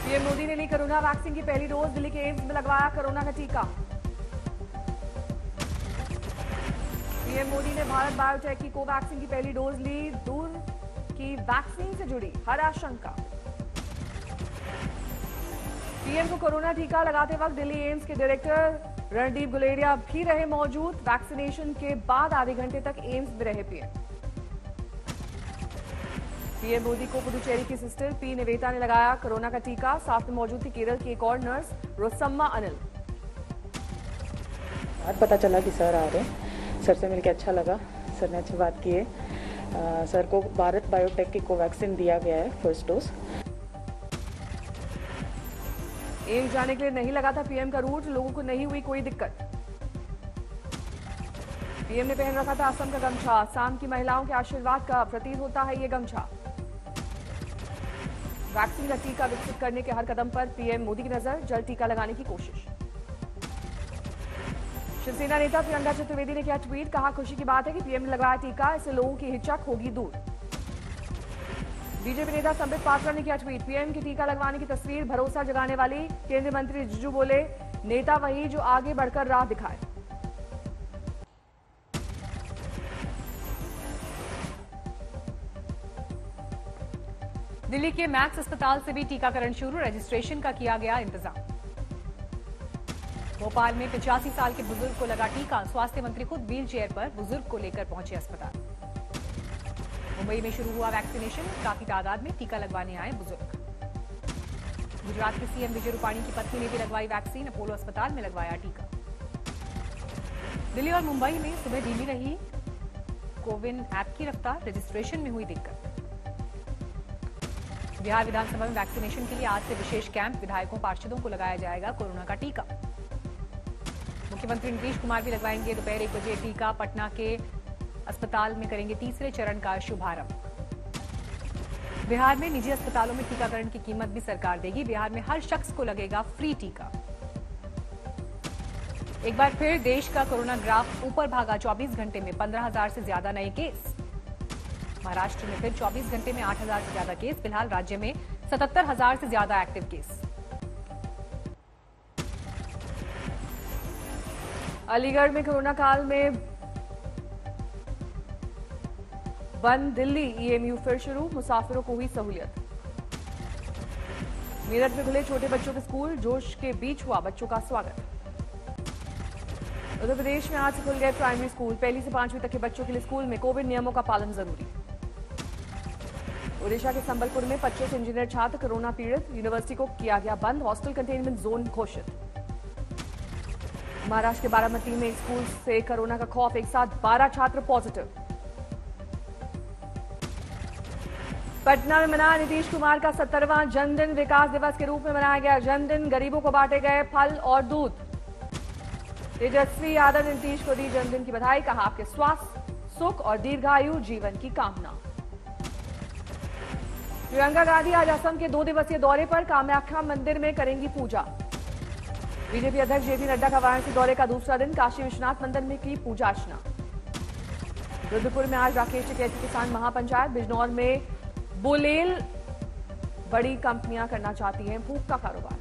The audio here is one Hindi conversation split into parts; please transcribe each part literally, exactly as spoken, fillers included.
पीएम मोदी ने ली कोरोना वैक्सीन की पहली डोज। दिल्ली के एम्स में लगवाया कोरोना का टीका। पीएम मोदी ने भारत बायोटेक की कोवैक्सीन की पहली डोज ली। दूर की वैक्सीन से जुड़ी हर आशंका। पीएम को कोरोना टीका लगाते वक्त दिल्ली एम्स के डायरेक्टर रणदीप गुलेरिया भी रहे मौजूद। वैक्सीनेशन के बाद आधे घंटे तक एम्स में रहे पीएम। पीएम मोदी को पुडुचेरी की सिस्टर पी निवेता ने लगाया कोरोना का टीका। साथ में मौजूद थी केरल की एक और नर्स रोसम्मा अनिल। आज पता चला कि सर आ रहे हैं। सर से मिलकर अच्छा लगा। सर ने अच्छी बात की है। आ, सर को भारत बायोटेक की कोवैक्सीन दिया गया है फर्स्ट डोज। एम्स जाने के लिए नहीं लगा था पीएम का रूट। लोगों को नहीं हुई कोई दिक्कत। पीएम ने पहन रखा था असम का गमछा। असम की महिलाओं के आशीर्वाद का प्रतीक होता है ये गमछा। वैक्सीन का टीका विकसित करने के हर कदम पर पीएम मोदी की नजर। जल्द टीका लगाने की कोशिश। शिवसेना नेता प्रियंका चतुर्वेदी ने किया ट्वीट। कहा खुशी की बात है कि पीएम ने लगाया टीका। इससे लोगों की हिचक होगी दूर। बीजेपी नेता संबित पात्रा ने किया ट्वीट। पीएम की टीका लगवाने की तस्वीर भरोसा जगाने वाली। केंद्रीय मंत्री रिजिजू बोले नेता वही जो आगे बढ़कर राह दिखाए। दिल्ली के मैक्स अस्पताल से भी टीकाकरण शुरू। रजिस्ट्रेशन का किया गया इंतजाम। भोपाल में पचासी साल के बुजुर्ग को लगा टीका। स्वास्थ्य मंत्री खुद व्हील चेयर पर बुजुर्ग को लेकर पहुंचे अस्पताल। मुंबई में शुरू हुआ वैक्सीनेशन। काफी तादाद में टीका लगवाने आए बुजुर्ग। गुजरात के सीएम विजय रूपाणी की पत्नी ने भी लगवाई वैक्सीन। अपोलो अस्पताल में लगवाया टीका। दिल्ली और मुंबई में सुबह धीमी रही कोविन ऐप की रफ्तार। रजिस्ट्रेशन में हुई दिक्कत। बिहार विधानसभा में वैक्सीनेशन के लिए आज से विशेष कैंप। विधायकों पार्षदों को लगाया जाएगा कोरोना का टीका। मुख्यमंत्री नीतीश कुमार भी लगवाएंगे दोपहर एक बजे टीका। पटना के अस्पताल में करेंगे तीसरे चरण का शुभारंभ। बिहार में निजी अस्पतालों में टीकाकरण की कीमत भी सरकार देगी। बिहार में हर शख्स को लगेगा फ्री टीका। एक बार फिर देश का कोरोना ग्राफ ऊपर भागा। चौबीस घंटे में पंद्रह हजार से ज्यादा नए केस। महाराष्ट्र में फिर चौबीस घंटे में आठ हजार से ज्यादा केस। फिलहाल राज्य में सतहत्तर हजार से ज्यादा एक्टिव केस। अलीगढ़ में कोरोना काल में बंद दिल्ली ईएमयू फिर शुरू। मुसाफिरों को हुई सहूलियत। मेरठ में खुले छोटे बच्चों के स्कूल। जोश के बीच हुआ बच्चों का स्वागत। उत्तर प्रदेश में आज से खुल गए प्राइमरी स्कूल। पहली से पांचवीं तक के बच्चों के लिए स्कूल में कोविड नियमों का पालन जरूरी। ओडिशा के संबलपुर में पच्चीस इंजीनियर छात्र कोरोना पीड़ित। यूनिवर्सिटी को किया गया बंद। हॉस्टल कंटेनमेंट जोन घोषित। महाराष्ट्र के बारामती में एक स्कूल से कोरोना का खौफ। एक साथ बारह छात्र पॉजिटिव। पटना में मना नीतीश कुमार का सत्तरवां जन्मदिन। विकास दिवस के रूप में मनाया गया जन्मदिन। गरीबों को बांटे गए फल और दूध। तेजस्वी यादव ने नीतीश को दी जन्मदिन की बधाई। कहा आपके स्वास्थ्य सुख और दीर्घायु जीवन की कामना। प्रियंका गांधी आज असम के दो दिवसीय दौरे पर। कामाख्या मंदिर में करेंगी पूजा। बीजेपी अध्यक्ष जेपी नड्डा का वाराणसी दौरे का दूसरा दिन। काशी विश्वनाथ मंदिर में की पूजा अर्चना। रुद्रपुर में आज राकेश टिकैत किसान महापंचायत। बिजनौर में बुलेल बड़ी कंपनियां करना चाहती हैं फूक का कारोबार।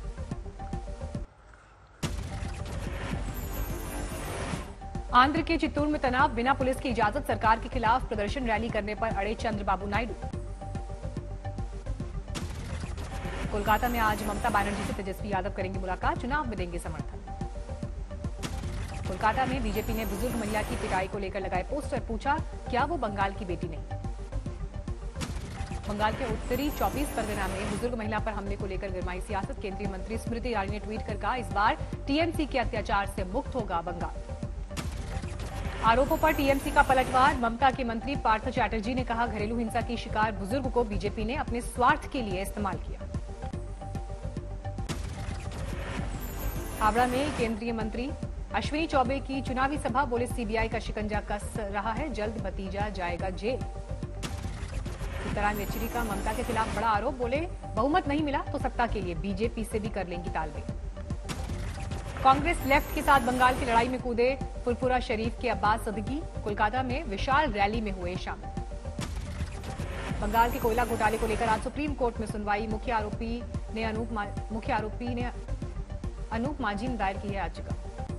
आंध्र के चित्तूर में तनाव। बिना पुलिस की इजाजत सरकार के खिलाफ प्रदर्शन रैली करने पर अड़े चंद्रबाबू नायडू। कोलकाता में आज ममता बनर्जी से तेजस्वी यादव करेंगे मुलाकात। चुनाव में देंगे समर्थन। कोलकाता में बीजेपी ने बुजुर्ग महिला की पिटाई को लेकर लगाए पोस्टर। पूछा क्या वो बंगाल की बेटी नहीं। बंगाल के उत्तरी चौबीस परगना में बुजुर्ग महिला पर हमले को लेकर गरमाई सियासत। केंद्रीय मंत्री स्मृति ईरानी ने ट्वीट कर कहा इस बार टीएमसी के अत्याचार से मुक्त होगा बंगाल। आरोपों पर टीएमसी का पलटवार। ममता के मंत्री पार्थ चैटर्जी ने कहा घरेलू हिंसा की शिकार बुजुर्ग को बीजेपी ने अपने स्वार्थ के लिए इस्तेमाल किया। हावड़ा में केंद्रीय मंत्री अश्विनी चौबे की चुनावी सभा। बोले सीबीआई का शिकंजा कस रहा है। जल्द भतीजा जाएगा जेल। सीताराम येचुरी का ममता के खिलाफ बड़ा आरोप। बोले बहुमत नहीं मिला तो सत्ता के लिए बीजेपी से भी कर लेंगी तालमेल। कांग्रेस लेफ्ट के साथ बंगाल की लड़ाई में कूदे फुरफुरा शरीफ के अब्बास सिद्दीकी। कोलकाता में विशाल रैली में हुए शामिल। बंगाल के कोयला घोटाले को लेकर आज सुप्रीम कोर्ट में सुनवाई। मुख्य आरोपी ने अनूप मा, मुख्य आरोपी ने अनूप मांझी ने दायर की है याचिका।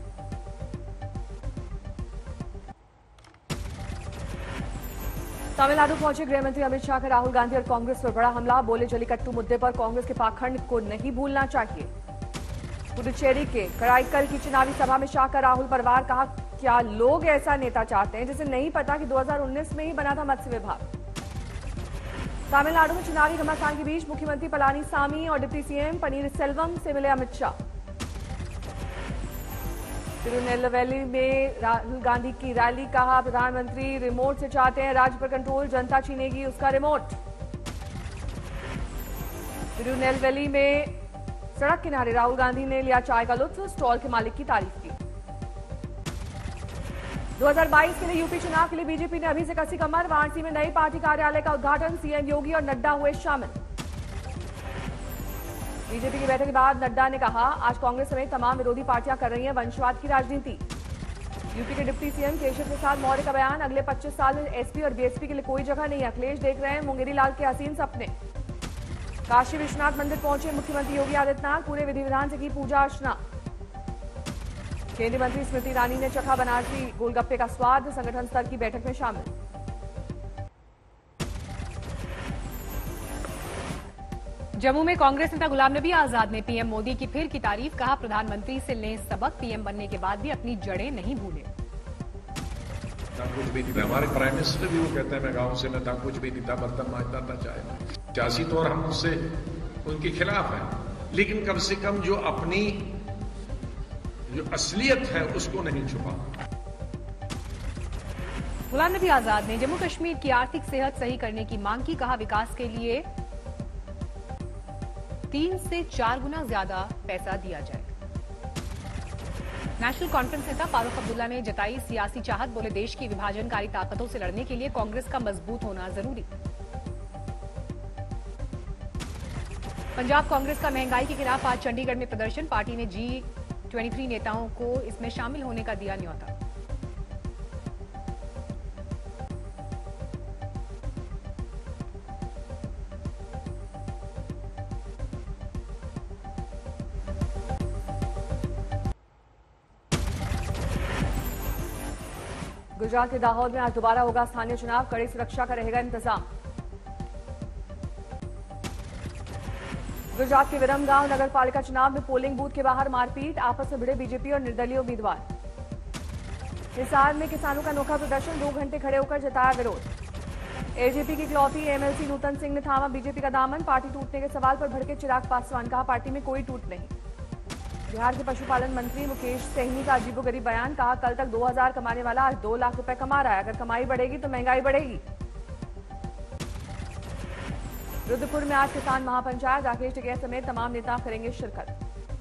तमिलनाडु पहुंचे गृह मंत्री अमित शाह का राहुल गांधी और कांग्रेस पर बड़ा हमला। बोले जलीकट्टू मुद्दे पर कांग्रेस के पाखंड को नहीं भूलना चाहिए। पुडुचेरी के कराईकल की चुनावी सभा में शाह का राहुल परिवार कहा, क्या लोग ऐसा नेता चाहते हैं जिसे नहीं पता कि दो हज़ार उन्नीस में ही बना था मत्स्य विभाग। तमिलनाडु में चुनावी घमासान के बीच मुख्यमंत्री पलानीसामी और डिप्टी सीएम पनीरसेल्वम से मिले अमित शाह। तिरुनेलवेली में राहुल गांधी की रैली, कहा प्रधानमंत्री रिमोट से चाहते हैं राज्य पर कंट्रोल, जनता छीनेगी उसका रिमोट। तिरुनेलवेली में सड़क किनारे राहुल गांधी ने लिया चाय का लुत्फ, स्टॉल के मालिक की तारीफ की। दो हज़ार बाईस के लिए यूपी चुनाव के लिए बीजेपी ने अभी से कसी कमर। वाराणसी में नई पार्टी कार्यालय का उद्घाटन, सीएम योगी और नड्डा हुए शामिल। बीजेपी की बैठक के बाद नड्डा ने कहा, आज कांग्रेस समेत तमाम विरोधी पार्टियां कर रही हैं वंशवाद की राजनीति। यूपी के डिप्टी सीएम केशव प्रसाद मौर्य का बयान, अगले पच्चीस साल में एसपी और बीएसपी के लिए कोई जगह नहीं। अखिलेश देख रहे हैं मुंगेरी लाल के हसीन सपने। काशी विश्वनाथ मंदिर पहुंचे मुख्यमंत्री योगी आदित्यनाथ, पूरे विधि विधान से की पूजा अर्चना। केंद्रीय मंत्री स्मृति ईरानी ने चखा बनारसी गोलगप्पे का स्वाद, संगठन स्तर की बैठक में शामिल। जम्मू में कांग्रेस नेता गुलाम नबी आजाद ने पीएम मोदी की फिर की तारीफ, कहा प्रधानमंत्री से लें सबक, पीएम बनने के बाद भी अपनी जड़ें नहीं भूले। कुछ भी नहीं था, हमारे प्राइम मिनिस्टर भी वो कहते हैं मैं गांव से न था, कुछ भी नहीं था, बर्तन मांजता था, चाहे सियासी तौर हम उससे उनके खिलाफ हैं, लेकिन कम से कम जो अपनी जो असलियत है उसको नहीं छुपा। गुलाम नबी आजाद ने जम्मू कश्मीर की आर्थिक सेहत सही करने की मांग की, कहा विकास के लिए तीन से चार गुना ज्यादा पैसा दिया जाए। नेशनल कॉन्फ्रेंस नेता फारूक अब्दुल्ला ने जताई सियासी चाहत, बोले देश की विभाजनकारी ताकतों से लड़ने के लिए कांग्रेस का मजबूत होना जरूरी। पंजाब कांग्रेस का महंगाई के खिलाफ आज चंडीगढ़ में प्रदर्शन, पार्टी ने जी तेईस नेताओं को इसमें शामिल होने का दिया न्योता। गुजरात के दाहोद में आज दोबारा होगा स्थानीय चुनाव, कड़ी सुरक्षा का रहेगा इंतजाम। गुजरात के विरमगांव नगर पालिका चुनाव में पोलिंग बूथ के बाहर मारपीट, आपस में भिड़े बीजेपी और निर्दलीय उम्मीदवार। हिसार में किसानों का अनोखा प्रदर्शन, दो घंटे खड़े होकर जताया विरोध। एजेपी की इकलौती एमएलसी नूतन सिंह ने थामा बीजेपी का दामन, पार्टी टूटने के सवाल पर भड़के चिराग पासवान, कहा पार्टी में कोई टूट नहीं। बिहार के पशुपालन मंत्री मुकेश सहनी का अजीबोगरीब बयान, कहा कल तक दो हज़ार कमाने वाला आज दो लाख रुपए कमा रहा है, अगर कमाई बढ़ेगी तो महंगाई बढ़ेगी। रुद्रपुर में आज किसान महापंचायत, राकेश टिकैत समेत तमाम नेता करेंगे शिरकत।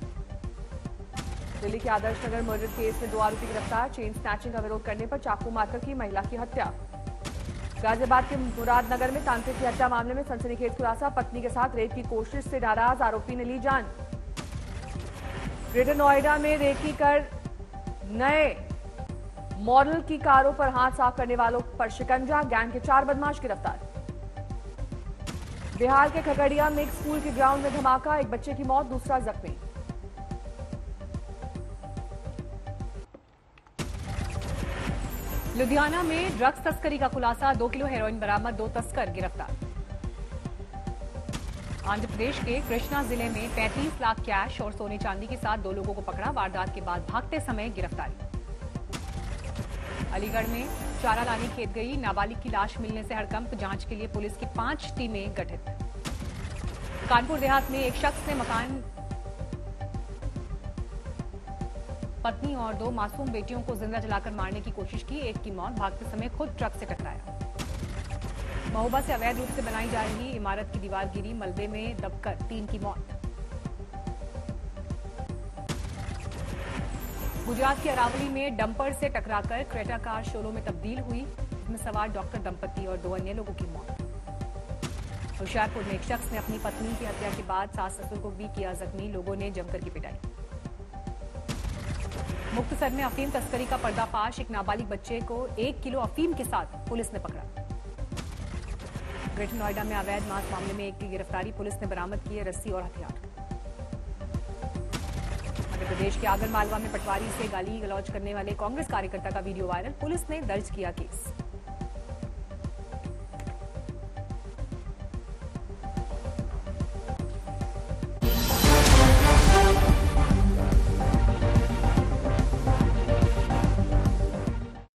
दिल्ली के आदर्श नगर मर्डर केस में दो आरोपी गिरफ्तार, चेन स्नैचिंग का विरोध करने पर चाकू मारकर की महिला की हत्या। गाजियाबाद के मुरादनगर में तांत्रिक की हत्या मामले में सनसनीखेज खुलासा, पत्नी के साथ रेप की कोशिश से नाराज आरोपी ने ली जान। ग्रेटर नोएडा में रेकी कर नए मॉडल की कारों पर हाथ साफ करने वालों पर शिकंजा, गैंग के चार बदमाश गिरफ्तार। बिहार के खगड़िया में एक स्कूल के ग्राउंड में धमाका, एक बच्चे की मौत, दूसरा जख्मी। लुधियाना में ड्रग्स तस्करी का खुलासा, दो किलो हेरोइन बरामद, दो तस्कर गिरफ्तार। आंध्र प्रदेश के कृष्णा जिले में पैंतीस लाख कैश और सोने चांदी के साथ दो लोगों को पकड़ा, वारदात के बाद भागते समय गिरफ्तारी। अलीगढ़ में चारा लानी खेत गई, नाबालिग की लाश मिलने से हड़कंप, जांच के लिए पुलिस की पांच टीमें गठित। कानपुर देहात में एक शख्स ने मकान पत्नी और दो मासूम बेटियों को जिंदा जलाकर मारने की कोशिश की, एक की मौत, भागते समय खुद ट्रक से टकराया। महोबा से अवैध रूप से बनाई जा रही इमारत की दीवार गिरी, मलबे में दबकर तीन की मौत। गुजरात के अरावली में डंपर से टकराकर क्रेटा कार शोरों में तब्दील हुई, इसमें सवार डॉक्टर दंपति और दो अन्य लोगों की मौत। होशियारपुर में एक शख्स ने अपनी पत्नी की हत्या के बाद सास ससुर को भी किया जख्मी, लोगों ने जमकर की पिटाई। मुक्तसर में अफीम तस्करी का पर्दाफाश, एक नाबालिग बच्चे को एक किलो अफीम के साथ पुलिस ने पकड़ा। ग्रेटर नोएडा में अवैध मांस मामले में एक की गिरफ्तारी, पुलिस ने बरामद किए रस्सी और हथियार। मध्य प्रदेश के आगर मालवा में पटवारी से गाली गलौज करने वाले कांग्रेस कार्यकर्ता का वीडियो वायरल, पुलिस ने दर्ज किया केस।